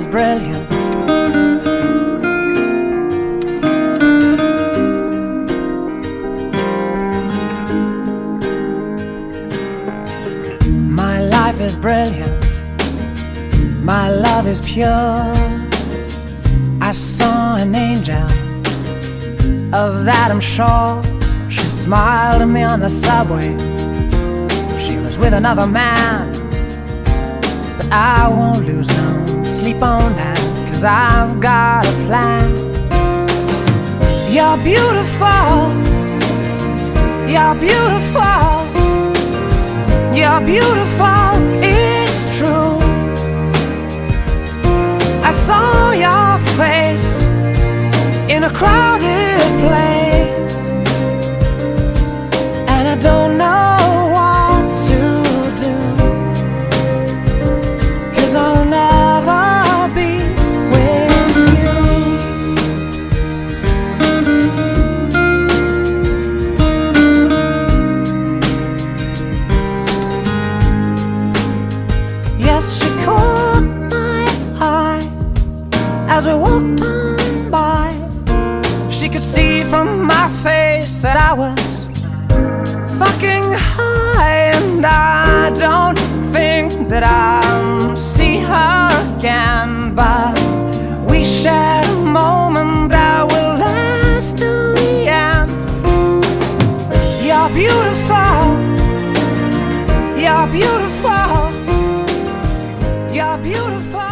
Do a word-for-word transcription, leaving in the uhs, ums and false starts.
brilliant. My life is brilliant. My love is pure. I saw an angel, of that I'm sure. She smiled at me on the subway. She was with another man, but I won't lose no sleep on that, 'cause I've got a plan. You're beautiful. You're beautiful. You're beautiful, it's true. I saw your face in a crowded place, and I don't know what to do, 'cause I'll never be with you. Yes, she caught my eye as we walked on by. She could see from my face that I was fucking high, and I don't think that I'll see her again, but we shared a moment that will last till the end. You're beautiful. You're beautiful. You're beautiful.